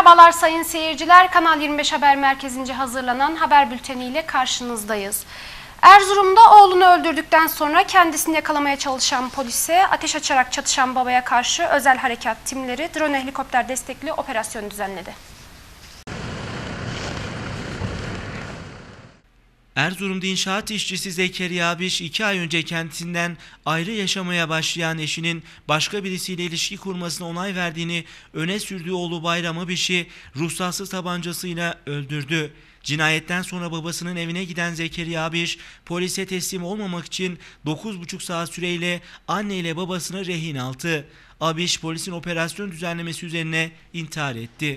Merhabalar sayın seyirciler. Kanal 25 Haber Merkezi'nce hazırlanan haber bülteniyle karşınızdayız. Erzurum'da oğlunu öldürdükten sonra kendisini yakalamaya çalışan polise ateş açarak çatışan babaya karşı özel harekat timleri drone helikopter destekli operasyon düzenledi. Erzurum'da inşaat işçisi Zekeriya Abiş 2 ay önce kendisinden ayrı yaşamaya başlayan eşinin başka birisiyle ilişki kurmasına onay verdiğini öne sürdüğü oğlu Bayram Abiş'i ruhsatsız tabancasıyla öldürdü. Cinayetten sonra babasının evine giden Zekeriya Abiş polise teslim olmamak için 9,5 saat süreyle anne ile babasını rehin aldı. Abiş polisin operasyon düzenlemesi üzerine intihar etti.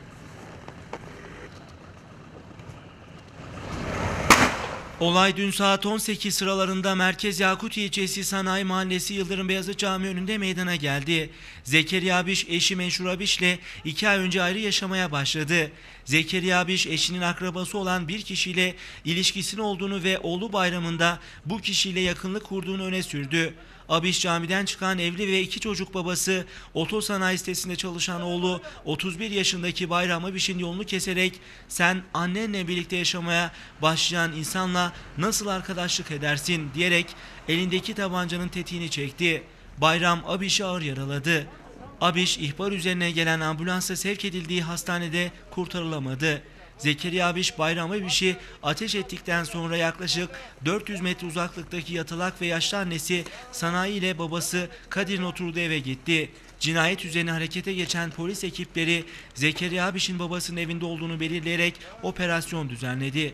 Olay dün saat 18 sıralarında Merkez Yakutiye ilçesi Sanayi Mahallesi Yıldırım Beyazıt Camii önünde meydana geldi. Zekeriya Abiş eşi Menşur Abiş'le 2 ay önce ayrı yaşamaya başladı. Zekeriya Abiş eşinin akrabası olan bir kişiyle ilişkisinin olduğunu ve oğlu Bayram'ında bu kişiyle yakınlık kurduğunu öne sürdü. Abiş camiden çıkan evli ve 2 çocuk babası, otosanayi sitesinde çalışan oğlu 31 yaşındaki Bayram Abiş'in yolunu keserek "Sen annenle birlikte yaşamaya başlayan insanla nasıl arkadaşlık edersin?" diyerek elindeki tabancanın tetiğini çekti. Bayram Abiş'i ağır yaraladı. Abiş ihbar üzerine gelen ambulansla sevk edildiği hastanede kurtarılamadı. Zekeriya Abiş Bayram Abiş'i ateş ettikten sonra yaklaşık 400 metre uzaklıktaki yatalak ve yaşlı annesi Sanayi ile babası Kadir'in oturduğu eve gitti. Cinayet üzerine harekete geçen polis ekipleri Zekeriya Abiş'in babasının evinde olduğunu belirleyerek operasyon düzenledi.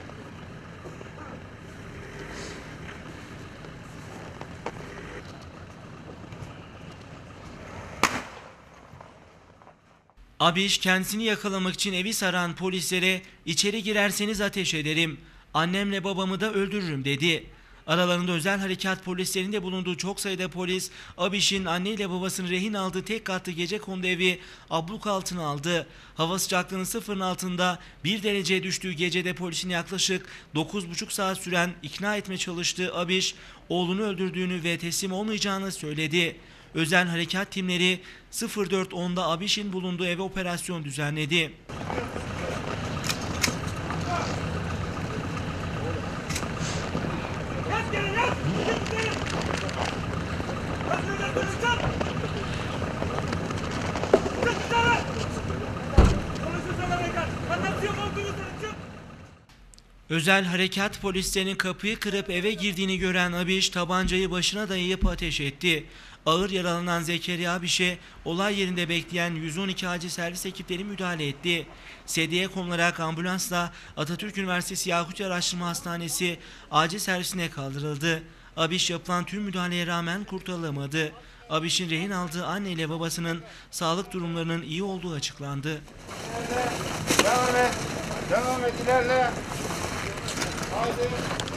Abiş kendisini yakalamak için evi saran polislere "İçeri girerseniz ateş ederim, annemle babamı da öldürürüm" dedi. Aralarında özel harekat polislerinin de bulunduğu çok sayıda polis, Abiş'in anneyle babasını rehin aldığı tek katlı gecekondu evi abluk altına aldı. Hava sıcaklığının sıfırın altında 1 dereceye düştüğü gecede polisin yaklaşık 9,5 saat süren ikna etme çalıştığı Abiş, oğlunu öldürdüğünü ve teslim olmayacağını söyledi. Özel harekat timleri 04.10'da Abiş'in bulunduğu eve operasyon düzenledi. Özel harekat polislerinin kapıyı kırıp eve girdiğini gören Abiş tabancayı başına dayayıp ateş etti. Ağır yaralanan Zekeriya Abiş'e olay yerinde bekleyen 112 acil servis ekipleri müdahale etti. Sedyeye konularak ambulansla Atatürk Üniversitesi Yakutiye Araştırma Hastanesi acil servisine kaldırıldı. Abiş yapılan tüm müdahaleye rağmen kurtarılamadı. Abiş'in rehin aldığı anne ile babasının sağlık durumlarının iyi olduğu açıklandı. Devam et, ilerle. Haydi.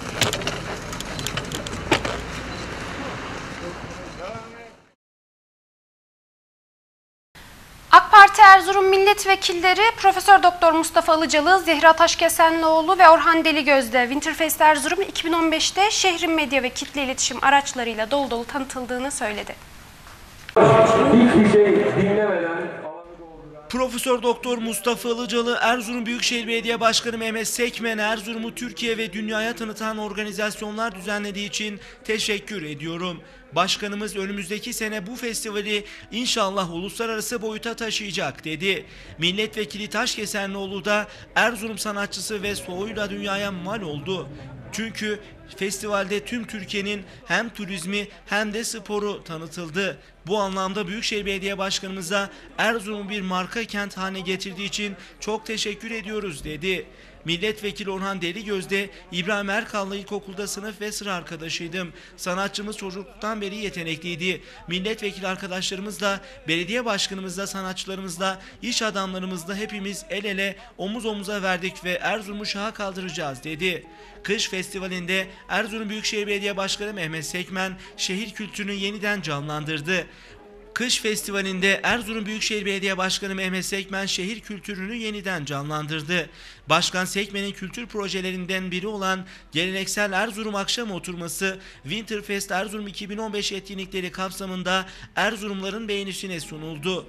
AK Parti Erzurum milletvekilleri Profesör Doktor Mustafa Ilıcalı, Zehra Taşkesenlioğlu ve Orhan Deligöz'de Winterfest Erzurum 2015'te şehrin medya ve kitle iletişim araçlarıyla dolu dolu tanıtıldığını söyledi. Hiçbir şey dinlemeden Profesör Doktor Mustafa Ilıcalı, Erzurum Büyükşehir Belediye Başkanı Mehmet Sekmen, Erzurum'u Türkiye ve dünyaya tanıtan organizasyonlar düzenlediği için teşekkür ediyorum. Başkanımız önümüzdeki sene bu festivali inşallah uluslararası boyuta taşıyacak dedi. Milletvekili Taşkesenlioğlu da Erzurum sanatçısı ve soğuyla dünyaya mal oldu. Çünkü festivalde tüm Türkiye'nin hem turizmi hem de sporu tanıtıldı. Bu anlamda Büyükşehir Belediye Başkanımıza Erzurum'u bir marka kent haline getirdiği için çok teşekkür ediyoruz dedi. Milletvekili Orhan Deligöz de İbrahim Erkal'la ilkokulda sınıf ve sıra arkadaşıydım. Sanatçımız çocukluktan beri yetenekliydi. Milletvekili arkadaşlarımızla, belediye başkanımızla, sanatçılarımızla, iş adamlarımızla hepimiz el ele omuz omuza verdik ve Erzurum'u şaha kaldıracağız dedi. Kış Festivali'nde Erzurum Büyükşehir Belediye Başkanı Mehmet Sekmen şehir kültürünü yeniden canlandırdı. Kış Festivali'nde Erzurum Büyükşehir Belediye Başkanı Mehmet Sekmen şehir kültürünü yeniden canlandırdı. Başkan Sekmen'in kültür projelerinden biri olan geleneksel Erzurum akşam oturması Winterfest Erzurum 2015 etkinlikleri kapsamında Erzurumların beğenisine sunuldu.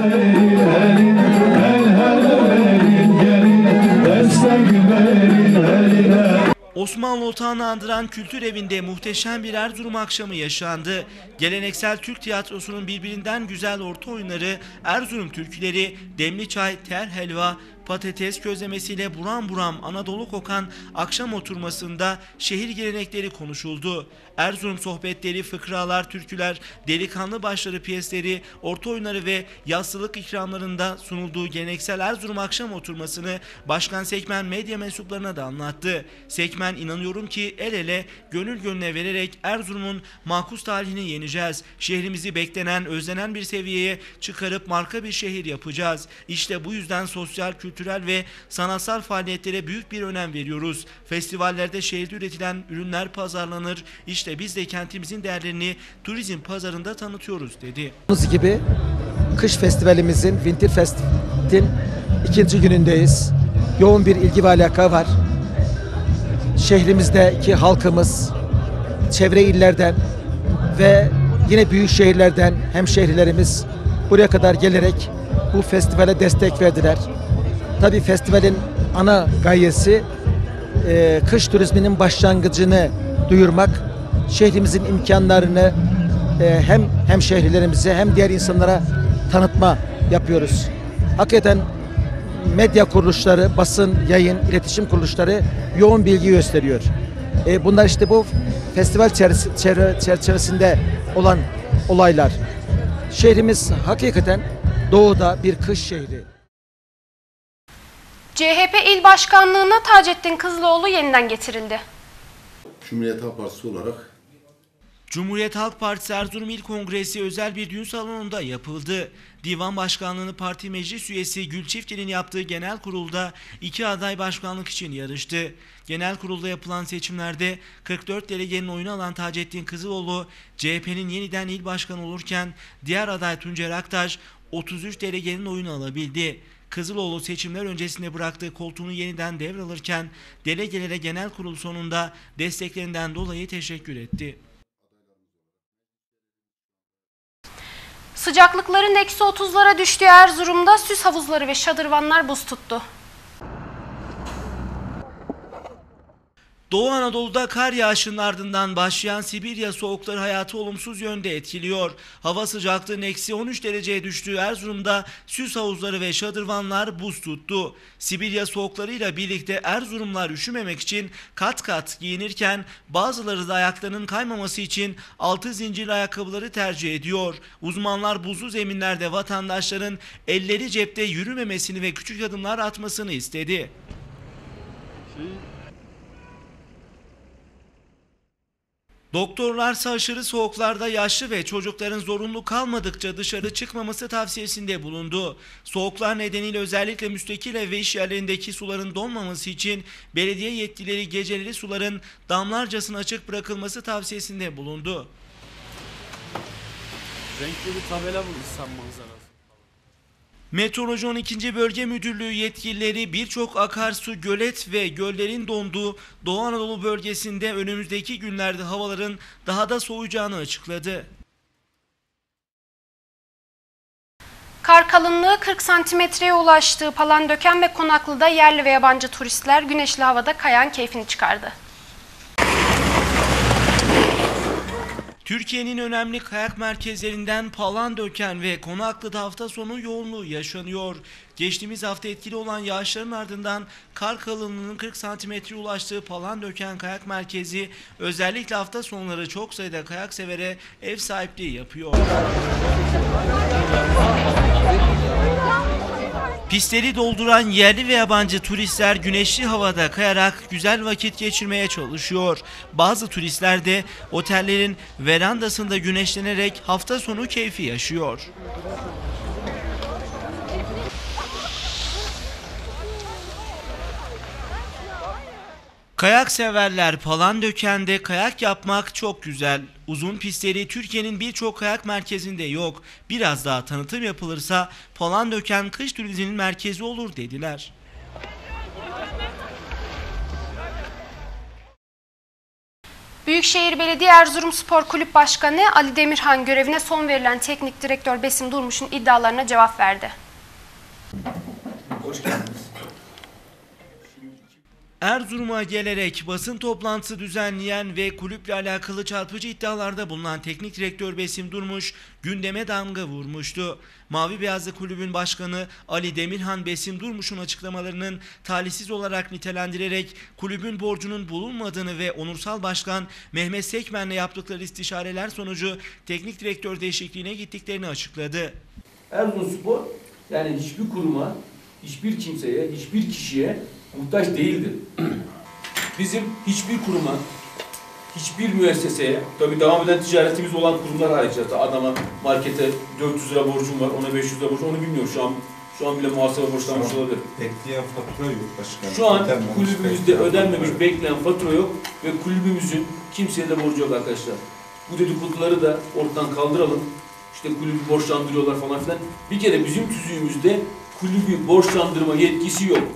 Osmanlı Otağı'nı andıran kültür evinde muhteşem bir Erzurum akşamı yaşandı. Geleneksel Türk tiyatrosunun birbirinden güzel orta oyunları, Erzurum türküleri, demli çay, tel helva, patates közlemesiyle buram buram Anadolu kokan akşam oturmasında şehir gelenekleri konuşuldu. Erzurum sohbetleri, fıkralar, türküler, delikanlı başları piyesleri, orta oyunları ve yassılık ikramlarında sunulduğu geleneksel Erzurum akşam oturmasını Başkan Sekmen medya mensuplarına da anlattı. Sekmen, inanıyorum ki el ele, gönül gönüle vererek Erzurum'un makus talihini yeneceğiz. Şehrimizi beklenen, özlenen bir seviyeye çıkarıp marka bir şehir yapacağız. İşte bu yüzden sosyal, kültürel ve sanatsal faaliyetlere büyük bir önem veriyoruz. Festivallerde şehirde üretilen ürünler pazarlanır. İşte biz de kentimizin değerlerini turizm pazarında tanıtıyoruz dedi. Gördüğünüz gibi kış festivalimizin, Winterfest'in 2. günündeyiz. Yoğun bir ilgi ve alaka var. Şehrimizdeki halkımız çevre illerden ve yine büyük şehirlerden hemşehrilerimiz buraya kadar gelerek bu festivale destek verdiler. Tabii festivalin ana gayesi kış turizminin başlangıcını duyurmak, şehrimizin imkanlarını hem hemşehrilerimize hem diğer insanlara tanıtma yapıyoruz. Hakikaten medya kuruluşları, basın, yayın, iletişim kuruluşları yoğun bilgi gösteriyor. Bunlar işte bu festival çerçevesinde olan olaylar. Şehrimiz hakikaten doğuda bir kış şehri. CHP İl Başkanlığı'na Taceddin Kızıloğlu yeniden getirildi. Cumhuriyet Halk Partisi olarak Cumhuriyet Halk Partisi Erzurum İl Kongresi özel bir düğün salonunda yapıldı. Divan Başkanlığı'nı parti meclis üyesi Gül Çiftli'nin yaptığı genel kurulda 2 aday başkanlık için yarıştı. Genel kurulda yapılan seçimlerde 44 delegenin oyunu alan Taceddin Kızıloğlu CHP'nin yeniden il başkanı olurken diğer aday Tuncer Aktaş 33 delegenin oyunu alabildi. Kızıloğlu seçimler öncesinde bıraktığı koltuğunu yeniden devralırken delegelere genel kurul sonunda desteklerinden dolayı teşekkür etti. Sıcaklıkların -30'lara düştüğü Erzurum'da süs havuzları ve şadırvanlar buz tuttu. Doğu Anadolu'da kar yağışının ardından başlayan Sibirya soğukları hayatı olumsuz yönde etkiliyor. Hava sıcaklığının -13 dereceye düştüğü Erzurum'da süs havuzları ve şadırvanlar buz tuttu. Sibirya soğuklarıyla birlikte Erzurumlar üşümemek için kat kat giyinirken bazıları da ayaklarının kaymaması için altı zincirli ayakkabıları tercih ediyor. Uzmanlar buzlu zeminlerde vatandaşların elleri cepte yürümemesini ve küçük adımlar atmasını istedi. Doktorlarsa aşırı soğuklarda yaşlı ve çocukların zorunlu kalmadıkça dışarı çıkmaması tavsiyesinde bulundu. Soğuklar nedeniyle özellikle müstakil ev ve iş yerlerindeki suların donmaması için belediye yetkilileri geceleri suların damlarcasına açık bırakılması tavsiyesinde bulundu. Renkli bir tabela bu İhsan manzarası. Meteoroloji 12. Bölge Müdürlüğü yetkilileri birçok akarsu, gölet ve göllerin donduğu Doğu Anadolu bölgesinde önümüzdeki günlerde havaların daha da soğuyacağını açıkladı. Kar kalınlığı 40 santimetreye ulaştığı Palandöken ve Konaklı'da yerli ve yabancı turistler güneşli havada kayan keyfini çıkardı. Türkiye'nin önemli kayak merkezlerinden Palandöken ve Konaklı'da hafta sonu yoğunluğu yaşanıyor. Geçtiğimiz hafta etkili olan yağışların ardından kar kalınlığının 40 santimetreye ulaştığı Palandöken Kayak Merkezi özellikle hafta sonları çok sayıda kayak severe ev sahipliği yapıyor. Pistleri dolduran yerli ve yabancı turistler güneşli havada kayarak güzel vakit geçirmeye çalışıyor. Bazı turistler de otellerin verandasında güneşlenerek hafta sonu keyfi yaşıyor. Kayak severler Palandöken'de kayak yapmak çok güzel. Uzun pistleri Türkiye'nin birçok kayak merkezinde yok. Biraz daha tanıtım yapılırsa Palandöken kış turizminin merkezi olur dediler. Büyükşehir Belediye Erzurum Spor Kulüp Başkanı Ali Demirhan görevine son verilen teknik direktör Besim Durmuş'un iddialarına cevap verdi. Hoş geldiniz. Erzurum'a gelerek basın toplantısı düzenleyen ve kulüple alakalı çarpıcı iddialarda bulunan teknik direktör Besim Durmuş gündeme damga vurmuştu. Mavi Beyazlı Kulübün Başkanı Ali Demirhan Besim Durmuş'un açıklamalarının talihsiz olarak nitelendirerek kulübün borcunun bulunmadığını ve onursal başkan Mehmet Sekmen'le yaptıkları istişareler sonucu teknik direktör değişikliğine gittiklerini açıkladı. Erzurumspor yani hiçbir kuruma, hiçbir kimseye, hiçbir kişiye muhtaç değildir. Bizim hiçbir kuruma, hiçbir müesseseye, tabii devam eden ticaretimiz olan kurumlar hariç, adama markete 400 lira borcum var, ona 500 lira borcum, onu bilmiyorum şu an bile muhasebe borçlanmış olabilir. Bekleyen fatura yok başkanım. Şu an kulübümüzde ödenmemiş bekleyen fatura yok ve kulübümüzün kimseye de borcu yok arkadaşlar. Bu dedikoduları da ortadan kaldıralım. İşte kulübü borçlandırıyorlar falan filan. Bir kere bizim tüzüğümüzde kulübü borçlandırma yetkisi yok.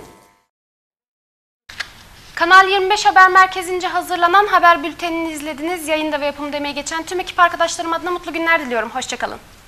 Kanal 25 Haber Merkezi'nce hazırlanan haber bültenini izlediniz. Yayında ve yapımda emeği geçen tüm ekip arkadaşlarım adına mutlu günler diliyorum. Hoşçakalın.